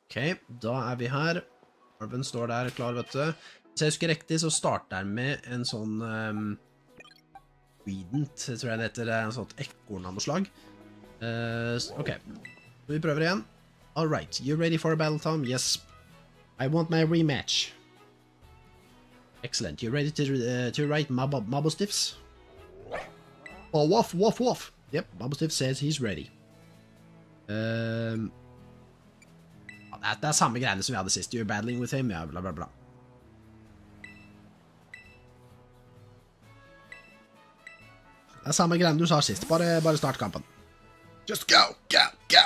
Ok, da vi her. Arven står der klar, vet du. Hvis jeg husker riktig, så starter den med en sånn Weedent, tror jeg det heter, en sånt ekorn av noe slag. Ok, så vi prøver igjen. All right, you ready for a battle, Tom? Yes. I want my rematch. Excellent. You ready to write Mabostiffs? Oh, woof, woof, woof. Yep, Mabostiff says he's ready. Det samme greiene som vi hadde sist. You're battling with him, ja, bla bla bla. Det samme greiene du sa sist. Bare start kampen. Just go, go, go!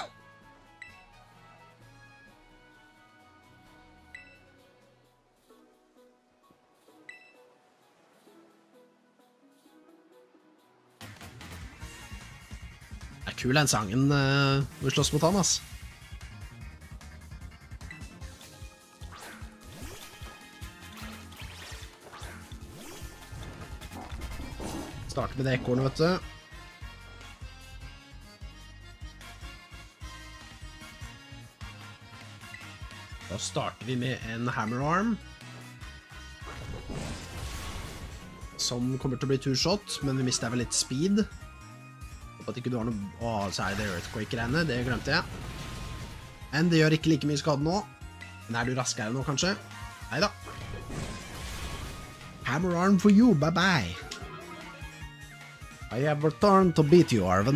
Det kul den sangen hvor vi slåss mot han, ass. Starter med det ekornet, vet du. Da starter vi med en hammer arm. Som kommer til å bli two-shot, men vi mister vel litt speed. Håper at ikke du har noe... Åh, så er det Earthquake-greiene, det glemte jeg. Men det gjør ikke like mye skade nå. Men er du raskere nå, kanskje? Neida. Hammer arm for you, bye-bye. I have returned to beat you, Arven.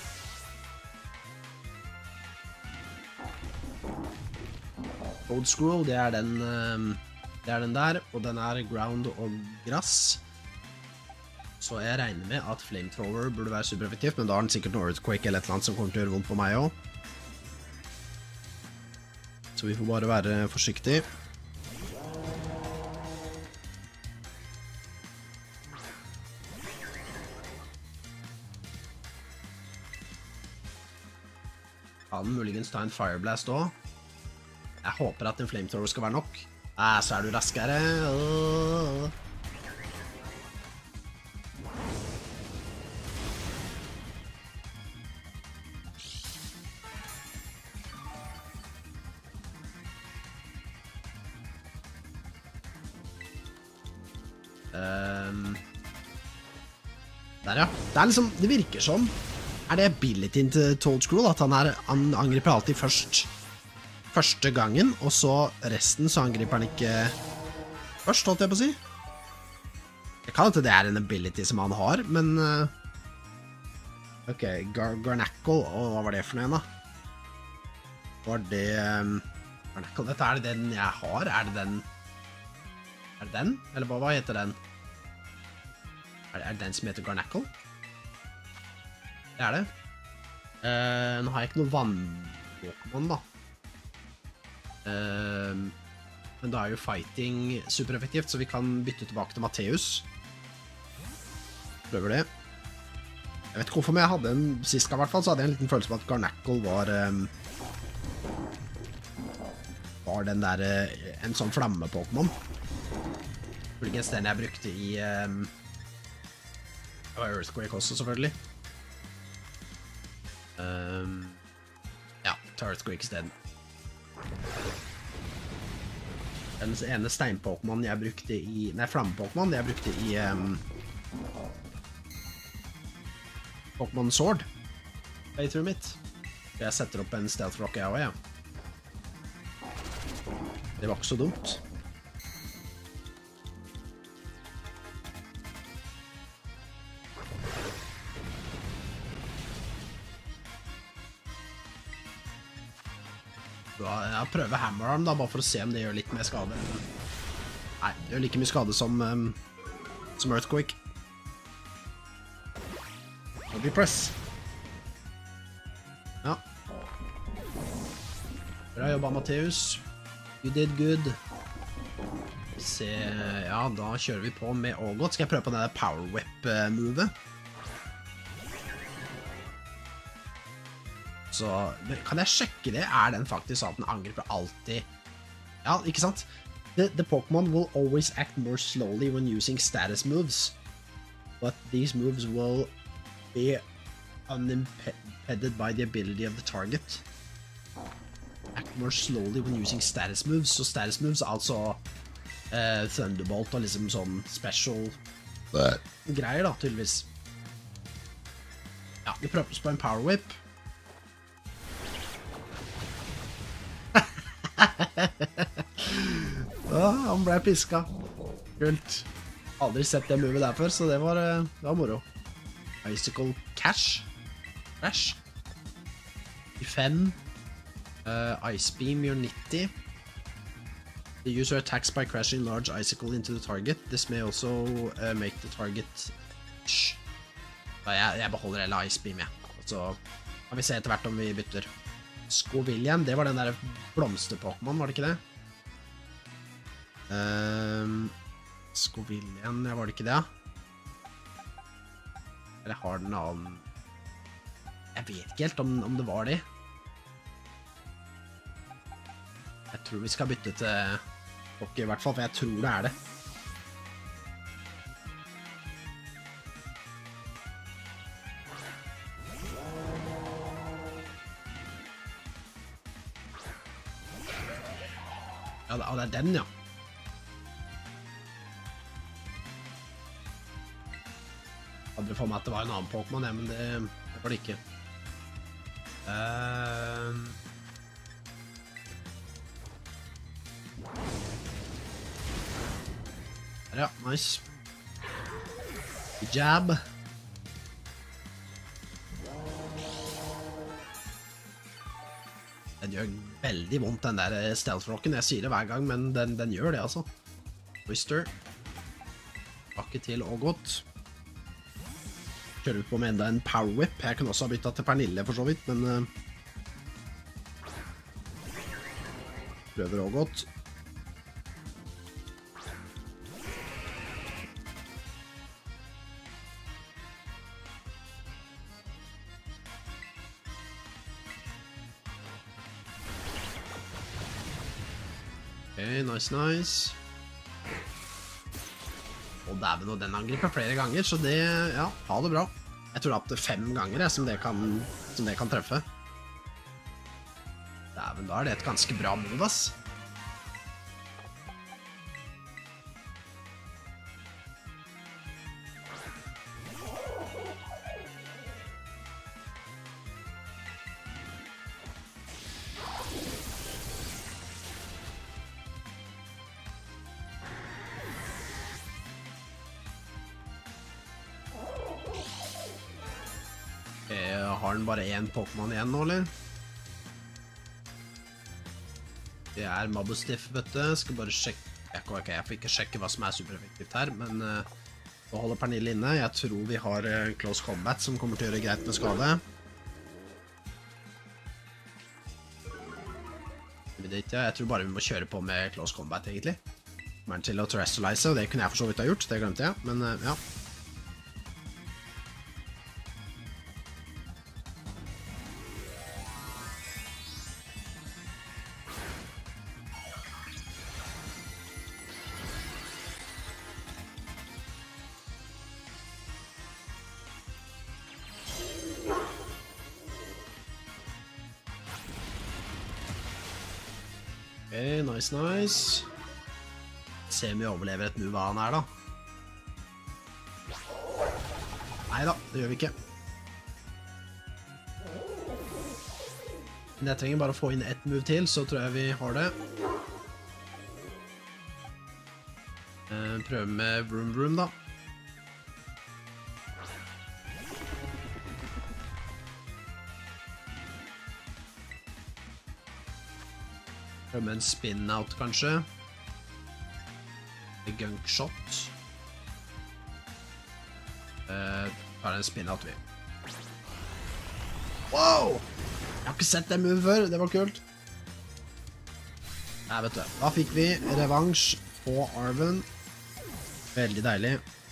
Old Scroll, det er den der, og den er ground og grass. Så jeg regner med at Flamethrower burde være supereffektivt, men da har den sikkert noe Earthquake eller et eller annet som kommer til å gjøre vondt på meg også. Så vi får bare være forsiktige. Kan muligens ta en Fireblast også. Jeg håper at en Flamethrower skal være nok. Så er du raskere. Der, ja. Det er liksom, det virker som, er det abilityen til Toad Scroll, at han angriper alltid første gangen, og så resten så angriper han ikke først, holdt jeg på å si. Jeg kan ikke det er en ability som han har, men ok, Garnackle, hva var det for noe da? Var det Garnackle, dette er det den jeg har, er det den? Eller hva heter den? Er det den som heter Garnackle? Det er det. Nå har jeg ikke noe vann-Pokémon da. Men da er jo fighting supereffektivt, så vi kan bytte tilbake til Matteus. Prøver det. Jeg vet ikke hvorfor, men jeg hadde en sist gang i hvert fall, så hadde jeg en liten følelse på at Garnackle var den der, en sånn flamme-Pokémon. Muligens den jeg brukte i det var Earthquake også, selvfølgelig. Ja, ta Earthquake i stedet. Den ene stein-Pokémon jeg brukte i... Nei, flamme-Pokémon jeg brukte i Pokémon Sword. Playthrough mitt. Jeg setter opp en Stealth Rock jeg også, ja. Det var ikke så dumt. Jeg prøver Hammer Arm da, bare for å se om det gjør litt mer skade. Nei, det gjør like mye skade som Earthquake. Body press. Ja. Bra jobba, Matteus. You did good. Se, ja, da kjører vi på med Ågot. Skal jeg prøve på denne Power Whip-movet? Så kan jeg sjekke det? Er den faktisk sånn at den angriper alltid? Ja, ikke sant? The Pokémon will always act more slowly when using status moves. But these moves will be unimpeded by the ability of the target. act more slowly when using status moves. Så status moves er altså Thunderbolt og liksom sånn special greier da, tydeligvis. Ja, vi prøver oss på en Power Whip. Han ble piska. Kult. Aldri sett det movet der før, så det var moro. Icicle Cash. Crash. 5. Ice Beam gjør 90. The user attacks by crashing large icicle into the target. This may also make the target... Jeg beholder hele Ice Beam, ja. Så kan vi se etter hvert om vi bytter. Scovillian, det var den der blomster-Pokémon, var det ikke det? Scovillian, ja, var det ikke det? Eller har den annen... Jeg vet ikke helt om det var det. Jeg tror vi skal bytte til Poké i hvert fall, for jeg tror det er det. Ja, det er den, ja. Hadde for meg at det var en annen Pokémon, ja, men det var det ikke. Ja, nice. Jab. Den gjør veldig vondt, den der stealth-rocken. Jeg sier det hver gang, men den gjør det, altså. Twister. Bakke til og godt. Kjører ut på med enda en Power Whip. Jeg kan også ha byttet til Pernille for så vidt, men... prøver også godt. Ok, nice. Og dæven, og den angriper flere ganger, så det, ja, ha det bra. Jeg tror det er opp til 5 ganger som det kan treffe. Dæven, da er det et ganske bra move, ass. Har den bare en Pokémon igjen nå, eller? Det er Mabustiff, vet du. Skal bare sjekke... Ok, jeg får ikke sjekke hva som er supereffektivt her, men nå holder Pernille inne. Jeg tror vi har Close Combat som kommer til å gjøre greit med skade. Jeg tror bare vi må kjøre på med Close Combat, egentlig. Kommer den til å terrestrialize, og det kunne jeg for så vidt ha gjort. Det glemte jeg, men ja. Ok, nice. Se om vi overlever et move av han her, da. Neida, det gjør vi ikke. Men jeg trenger bare å få inn et move til, så tror jeg vi har det. Prøve med Vroom, da. Prøve med en spin-out, kanskje. Gunk shot. Tar en spin-out, vi. Wow! Jeg har ikke sett det move før, det var kult. Nei, vet du. Da fikk vi revansj på Arven. Veldig deilig.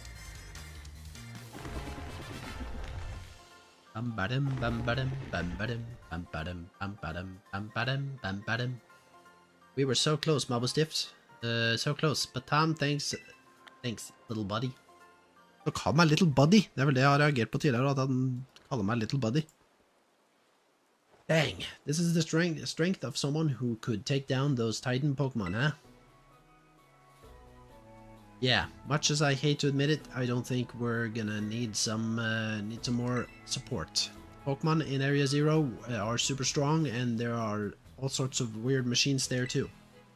Bam-badam, bam-badam, bam-badam, bam-badam, bam-badam, bam-badam, bam-badam. We were so close, Mabustiff. So close, but Tom, thanks, little buddy. Så kall meg little buddy. Det er vel det jeg har reagert på tidligere, at han kaller meg little buddy. Dang, this is the strength of someone who could take down those Titan Pokemon, huh? Yeah, much as I hate to admit it, I don't think we're gonna need some more support. Pokemon in Area Zero are super strong, and there are all sorts of weird machines there too.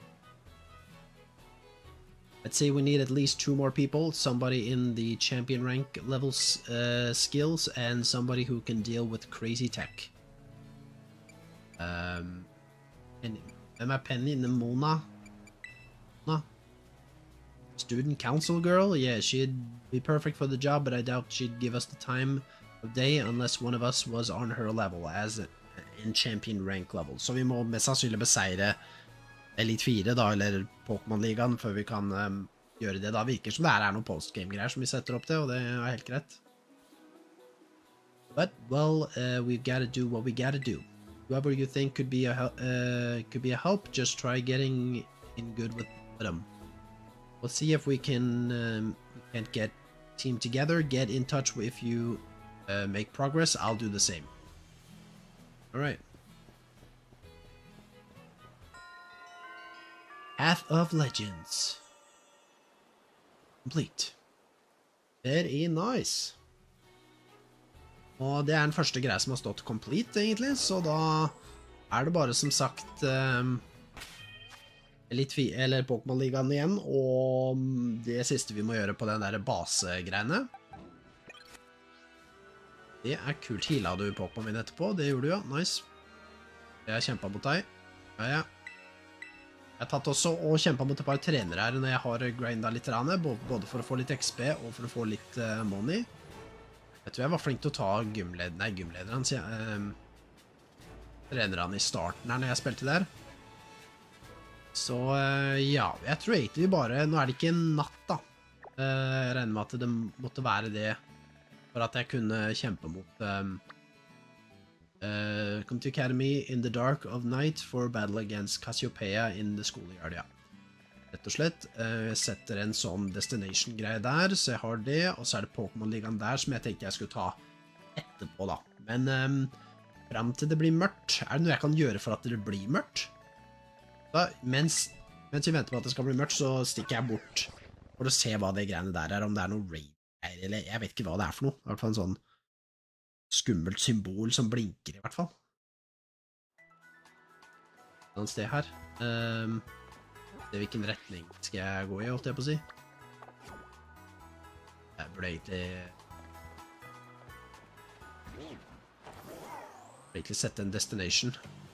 I'd say we need at least 2 more people, somebody in the champion rank levels skills, and somebody who can deal with crazy tech. And Penny Mona? Student council girl? Yeah, she'd be perfect for the job, but I doubt she'd give us the time of day unless one of us was on her level, as in champion rank level. Så vi må mest sannsynlig beseire Elite 4 da, eller Pokémon-ligaen, før vi kan gjøre det. Da virker som det er noen postgame-greier som vi setter opp til, og det er helt greit. But, well, we've got to do what we got to do. Whoever you think could be a help, just try getting in good with them. We'll see if we can't get team together. Get in touch if you make progress. I'll do the same. All right. Path of Legends. Complete. Very nice. Og det er den første greia som har stått complete, egentlig, så da er det bare, som sagt, eller Pokémon-ligaen igjen, og det siste vi må gjøre på den der basegreiene. Det er kult. Heala du Pokémon min etterpå? Det gjorde du, ja. Nice. Jeg har kjempet mot deg. Ja. Jeg har tatt også og kjempet mot et par trenere her når jeg har grindet litt, både for å få litt XP og for å få litt money. Jeg tror jeg var flink til å ta gymlederen, trenerne i starten her når jeg spilte der. Så ja, jeg tror egentlig bare, nå er det ikke natt da. Jeg regner med at det måtte være det for at jeg kunne kjempe mot come to Academy in the dark of night for battle against Cassiopeia in the schoolyard, ja. Rett og slett, jeg setter en sånn destination-greie der, så jeg har det, og så er det Pokémon-ligaen der som jeg tenkte jeg skulle ta etterpå da. Men frem til det blir mørkt, er det noe jeg kan gjøre for at det blir mørkt? Da, mens vi venter på at det skal bli mørkt, så stikker jeg bort for å se hva det greiene der er, om det er noe raid, eller jeg vet ikke hva det er for noe. I hvert fall en sånn skummelt symbol som blinker i hvert fall. Et sted her. Hvilken retning skal jeg gå i, holdt jeg på å si? Jeg burde egentlig sette en destination.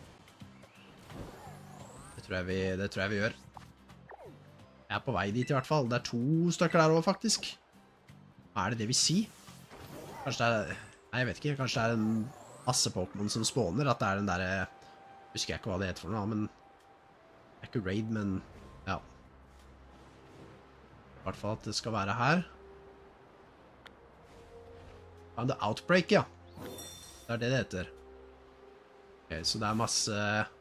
Det tror jeg vi gjør. Jeg er på vei dit i hvert fall. Det er 2 stykker der også, faktisk. Hva er det vil si? Kanskje det er... Nei, jeg vet ikke. Kanskje det er en masse Pokémon som spawner. At det er den der... Husker jeg ikke hva det heter for noe, men... Det er ikke raid, men... Ja. I hvert fall at det skal være her. Ja, det er Outbreak, ja. Det er det heter. Ok, så det er masse...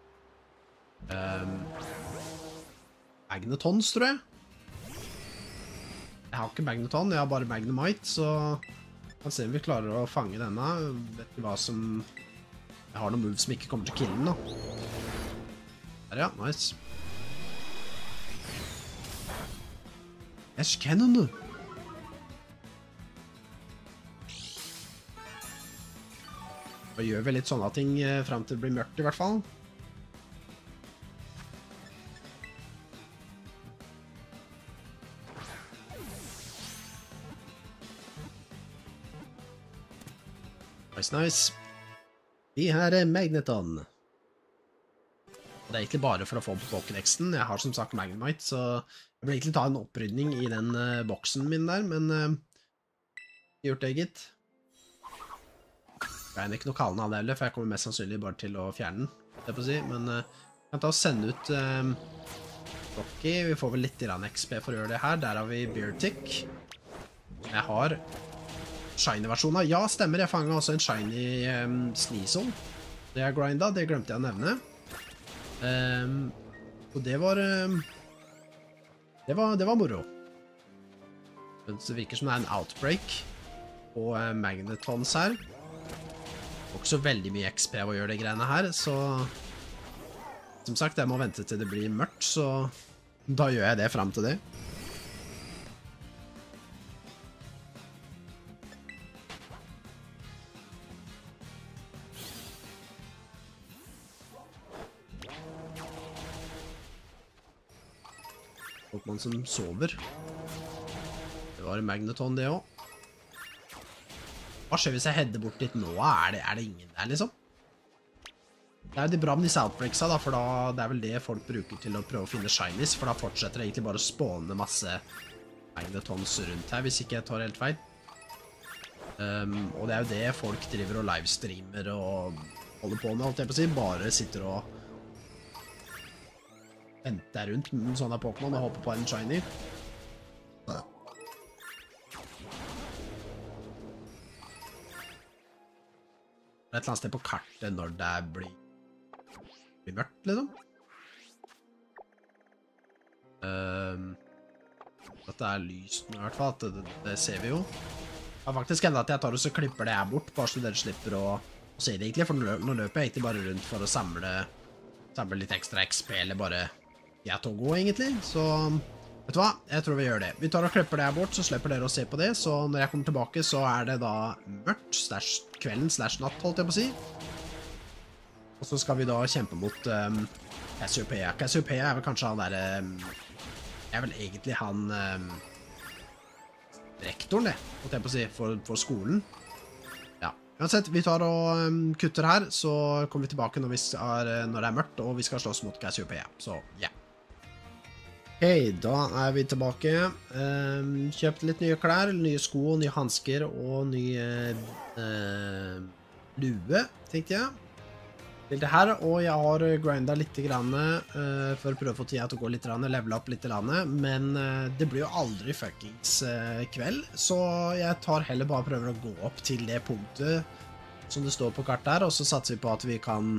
Magnetons, tror jeg. Jeg har ikke Magneton, jeg har bare Magnemite, så... Vi kan se om vi klarer å fange denne. Jeg vet ikke hva som... Jeg har noen moves som ikke kommer til killen da. Der, ja. Nice. Cannon. Og gjør vel litt sånne ting frem til det blir mørkt i hvert fall. Nice. Vi har Magneton. Det er egentlig bare for å få på Pokédexen. Jeg har som sagt Magnemite, så jeg burde egentlig ta en opprydning i den boksen min der, men gjort det, gitt. Jeg er ikke noe kalende av det heller, for jeg kommer mest sannsynlig bare til å fjerne den, det får jeg si, men jeg kan ta og sende ut Rocky. Vi får vel litt XP for å gjøre det her. Der har vi Beartick. Jeg har Shiny-versjonen. Ja, stemmer, jeg fanget også en Shiny Sneasel. Det jeg grindet, det glemte jeg å nevne. Og det var moro. Det virker som det er en Outbreak og Magnetons her. Får ikke så veldig mye XP av å gjøre de greiene her, så som sagt, jeg må vente til det blir mørkt, så da gjør jeg det frem til det. Pokémon som sover. Det var en Magneton det også. Hva skjer hvis jeg header bort litt nå? Er det ingen der, liksom? Det er jo bra med disse outbreaksa, da, for det er vel det folk bruker til å prøve å finne shinies, for da fortsetter det egentlig bare å spåne masse Magnetons rundt her, hvis ikke jeg tar helt feil. Og det er jo det folk driver og livestreamer og holder på med, alt jeg på å si. Bare sitter og venter rundt med sånne Pokémon og håper på en shiny. Det er et eller annet sted på kartet når det blir mørkt, liksom. At det er lyst nå, i hvert fall. Det ser vi jo. Det er faktisk enda at jeg tar og så klipper det her bort, bare så dere slipper å se det egentlig, for nå løper jeg egentlig bare rundt for å samle litt ekstra XP, eller bare jeg til å gå, egentlig. Så, vet du hva? Jeg tror vi gjør det. Vi tar og klipper det her bort, så slipper dere å se på det, så når jeg kommer tilbake, så er det da mørkt, kvelden, natt, holdt jeg på å si. Og så skal vi da kjempe mot Cassiopeia. Cassiopeia er vel kanskje han der, er vel egentlig han rektoren det, holdt jeg på å si, for skolen. Ja, uansett, vi tar og kutter her, så kommer vi tilbake når det er mørkt, og vi skal slåss mot Cassiopeia. Så, ja. Ok, da er vi tilbake. Kjøpte litt nye klær, nye sko, nye handsker og nye lue, tenkte jeg. Til det her, og jeg har grindet litt grann, for å prøve å få tida til å gå litt grann, levele opp litt grann, men det blir jo aldri fuckings kveld, så jeg tar heller bare prøver å gå opp til det punktet som det står på kartet her, og så satser vi på at vi kan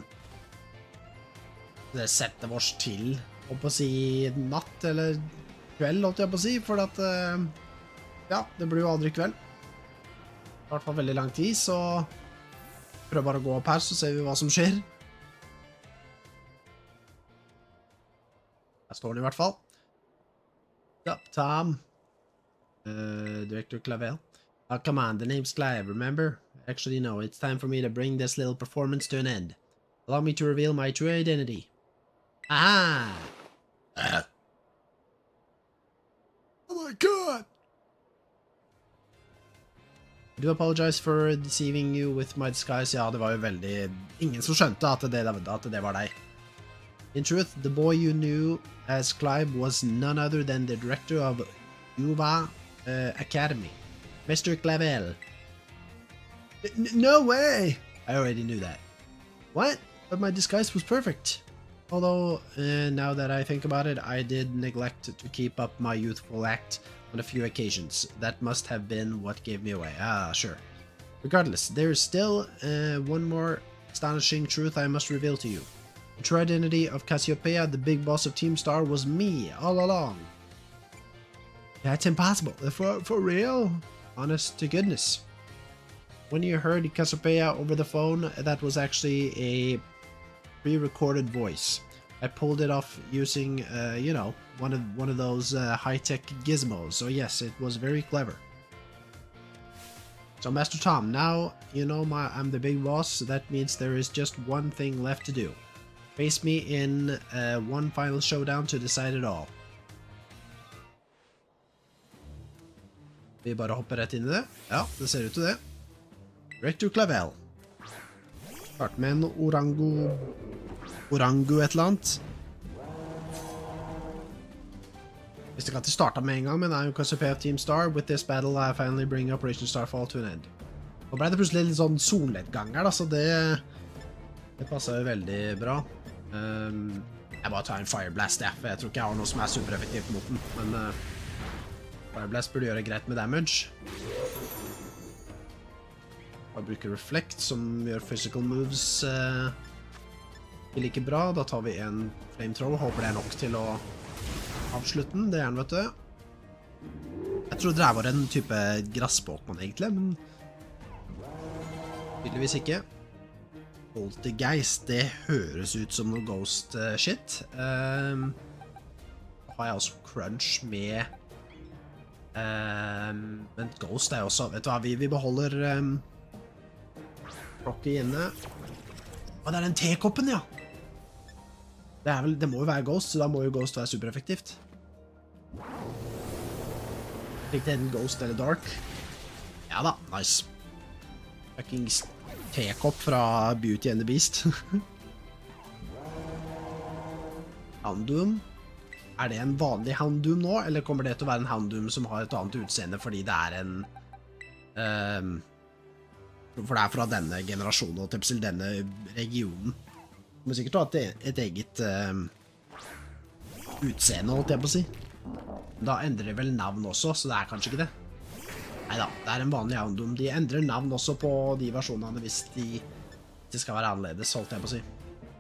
sette oss til å på å si natt eller kveld, holdt jeg på å si, for at ja, det blir jo aldri kveld. I hvert fall veldig lang tid, så prøv bare å gå opp her, så ser vi hva som skjer. Her står den i hvert fall. Ja, Tom. Director Clavel. Come on, the name's Clive, remember? Actually, no, it's time for me to bring this little performance to an end. Allow me to reveal my true identity. Aha! Oh my god! I do apologize for deceiving you with my disguise. Ja, det var jo veldig... Ingen som skjønte at det var deg. In truth, the boy you knew as Clive was none other than the director of Yuva Academy, Mr. Clavel. No way! I already knew that. What? But my disguise was perfect. Although, now that I think about it, I did neglect to keep up my youthful act on a few occasions. That must have been what gave me away. Ah, sure. Regardless, there is still one more astonishing truth I must reveal to you. The true identity of Cassiopeia, the big boss of Team Star, was me all along. That's impossible. For real? Honest to goodness. When you heard Cassiopeia over the phone, that was actually a pre-recorded voice. I pulled it off using, you know, one of those high-tech gizmos. So yes, it was very clever. So Master Tom, now you know I'm the big boss. That means there is just one thing left to do. Face me in one final showdown to decide it all. Vi bare hopper rett inn i det. Ja, det ser ut til det. Rector Clavel. Start med en orangu et eller annet. Visste ikke at de startet med en gang, men det er jo Cassiopeia Team Star. With this battle, I finally bring Operation Starfall to an end. Nå ble det plutselig litt sånn solnedgang her, da, så det passer jo veldig bra. Jeg bare tar en Fireblast, for jeg tror ikke jeg har noe som er supereffektivt mot den, men Fireblast burde gjøre greit med damage. Jeg bruker Reflect, som gjør physical moves like bra. Da tar vi en Flamethrower. Håper det er nok til å avslutte den. Det er den, vet du. Jeg tror det var en type grassbåtmann, egentlig, men tydeligvis ikke. Poltergeist, det høres ut som noe ghost shit. Har jeg også crunch med men ghost er også, vet du hva, vi beholder Rocky inne. Å, det er den tekoppen, ja. Det må jo være ghost, så da må jo ghost være supereffektivt. Fikk det en ghost eller dark? Ja da, nice. Fucking tekopp fra Beauty and the Beast. Houndoom. Er det en vanlig Houndoom nå, eller kommer det til å være en Houndoom som har et annet utseende fordi det er en for det er fra denne generasjonen og til denne regionen. Du må sikkert ha et eget utseende, holdt jeg på å si. Da endrer de vel navn også, så det er kanskje ikke det. Neida, det er en vanlig Houndoom. De endrer navn også på de versjonene hvis de skal være annerledes, holdt jeg på å si.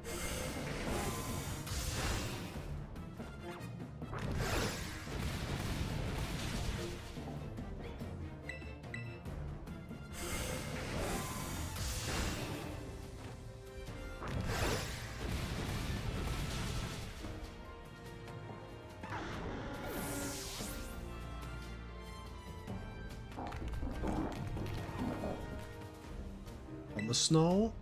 Snow.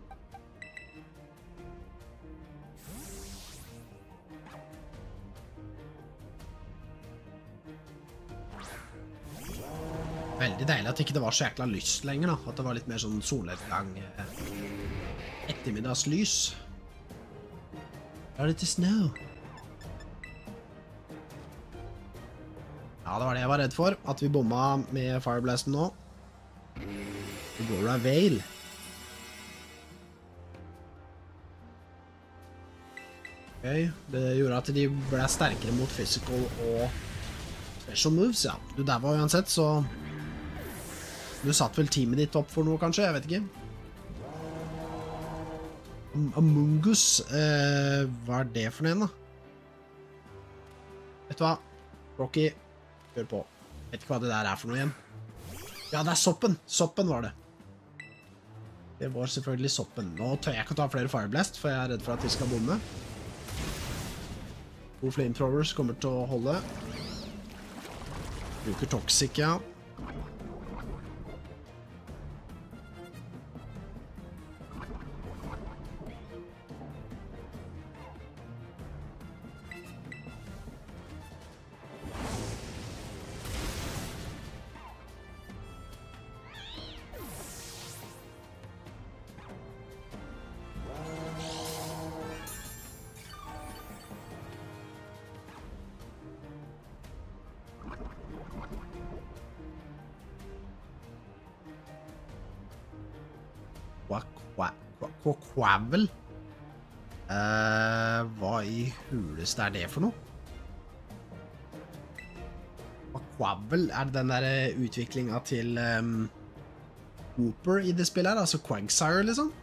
Veldig deilig at ikke det var så jækla lyst lenger da, at det var litt mer sånn solnedgang, ettermiddagslys. Er det til snow? Ja, det var det jeg var redd for, at vi bomma med Fireblasten nå. Det går av Veil. Okay. Det gjorde at de ble sterkere mot physical og special moves, ja. Du der var uansett, så du satt vel teamet ditt opp for noe, kanskje? Jeg vet ikke. Among Us, hva er det for en da? Vet du hva? Rocky, hør på. Vet ikke hva det der er for noe igjen. Ja, det er soppen. Soppen var det. Det var selvfølgelig soppen. Nå tør jeg ikke ta flere Fireblast, for jeg er redd for at de skal bomme. 2 flamethrowers kommer til å holde. Bruker toxic, ja. Quavel? Hva i huleste er det for noe? Quavel, er det den der utviklingen til Hooper i det spillet her, altså Quagsire liksom?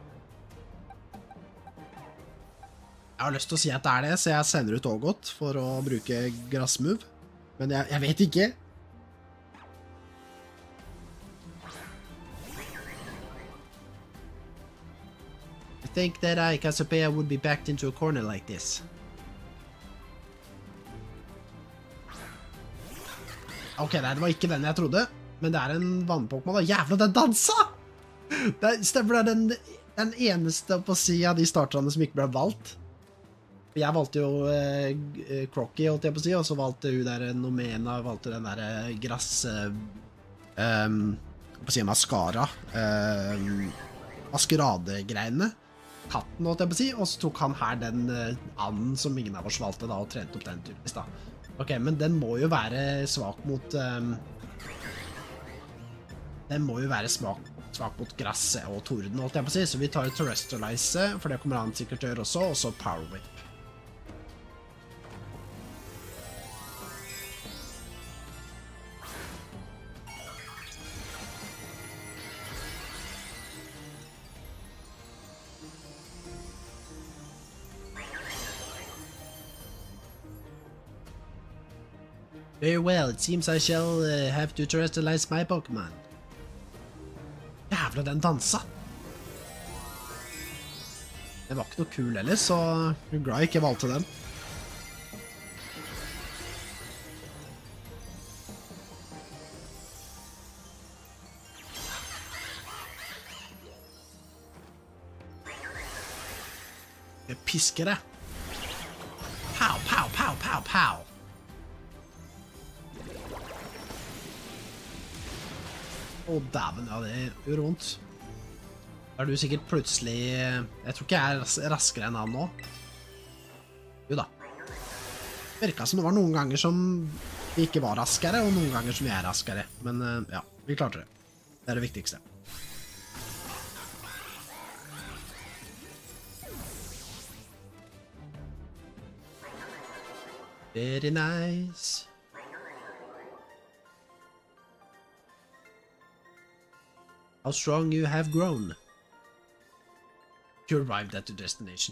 Jeg har lyst til å si at det er det, så jeg sender ut Ågot for å bruke grassmove, men jeg vet ikke. Think that Cassiopeia would be backed into a corner like this. Ok, nei, det var ikke den jeg trodde, men det er en vannpokémon da. Jævla, den dansa! Det stemmer, det er den eneste på å si av de starterne som ikke ble valgt. Jeg valgte jo Crocky, holdt jeg på å si, og så valgte hun der Nomena, valgte den der grass... på å si mascara. Maskeradegreiene. Katten, holdt jeg på å si, og så tok han her den anden som ingen av oss valgte da, og trente opp den tydeligvis da. Ok, men den må jo være svak mot... den må jo være svak mot grass og torden, holdt jeg på å si, så vi tar Terrestrialize, for det kommer han sikkert til å gjøre også, og så Power Whip. Very well, it seems I shall have to terrestrialize my Pokémon. Jævla, den dansa! Det var ikke noe kul heller, så jeg er glad jeg ikke valgte den. Jeg pisker det. Pow, pow, pow, pow, pow. Å, dæven, ja, det gjør vondt. Da er du sikkert plutselig... Jeg tror ikke jeg er raskere enn han nå. Jo da. Virket som det var noen ganger som vi ikke var raskere, og noen ganger som vi er raskere. Men ja, vi klarte det. Det er det viktigste. Very nice. How strong you have grown. You arrived at the destination.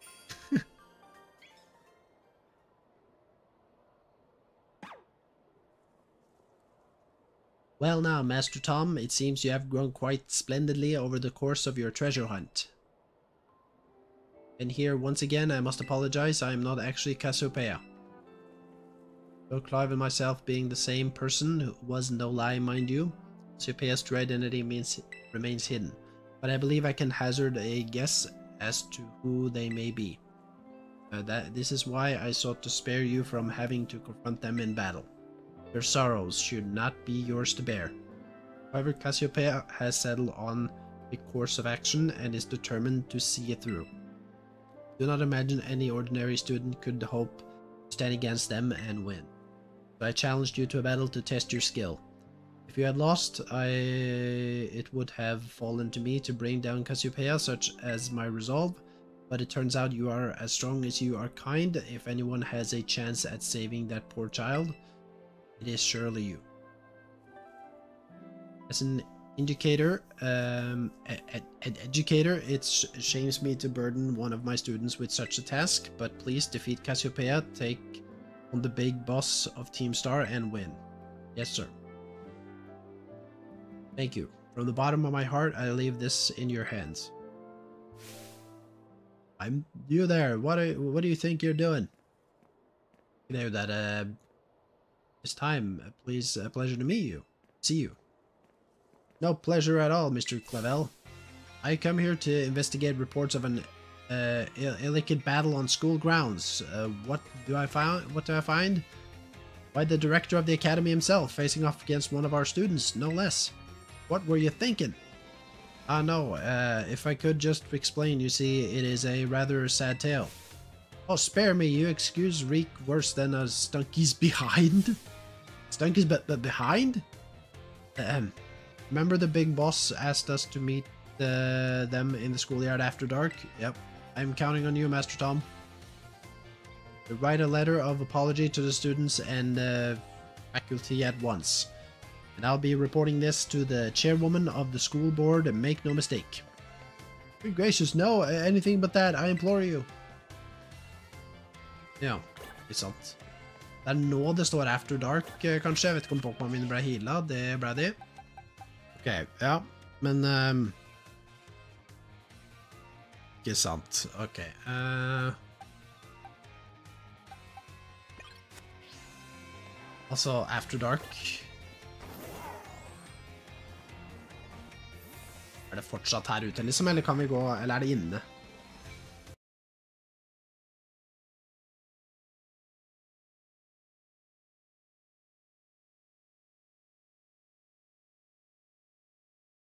Well now, Master Tom, it seems you have grown quite splendidly over the course of your treasure hunt. And here, once again, I must apologize, I am not actually Cassiopeia. Though Clive and myself being the same person, who was no lie, mind you, Cassiopeia's true identity remains hidden. But I believe I can hazard a guess as to who they may be. This is why I sought to spare you from having to confront them in battle. Their sorrows should not be yours to bear. However, Cassiopeia has settled on a course of action and is determined to see it through. Do not imagine any ordinary student could hope to stand against them and win. So I challenged you to a battle to test your skill. If you had lost, it would have fallen to me to bring down Cassiopeia, such as my resolve, but it turns out you are as strong as you are kind. If anyone has a chance at saving that poor child, it is surely you. As an educator, it shames me to burden one of my students with such a task, but please defeat Cassiopeia, take on the big boss of Team Star, and win. Yes, sir. Thank you. From the bottom of my heart, I leave this in your hands. You there. What do you think you're doing? You know that this time, please, a pleasure to meet you. See you. No pleasure at all, Mr. Clavel. I come here to investigate reports of an illicit battle on school grounds. What do I find? Why, the director of the academy himself, facing off against one of our students, no less. What were you thinking? No, if I could just explain, you see, it is a rather sad tale. Oh, spare me, you excuse reek worse than a Stunky's behind? Stunky's behind? Remember the big boss asked us to meet them in the schoolyard after dark? Yep, I'm counting on you, Master Tom. To write a letter of apology to the students and faculty at once. And I'll be reporting this to the chairwoman of the school board, and make no mistake. Good gracious, no, anything but that, I implore you. Ja, ikke sant. Det er nå det står After Dark, kanskje. Jeg vet ikke om Pokémon mine ble healet, det ble de. Ok, ja, men... ikke sant, ok. Altså, After Dark... Er det fortsatt her ute, liksom, eller kan vi gå, eller er det inne?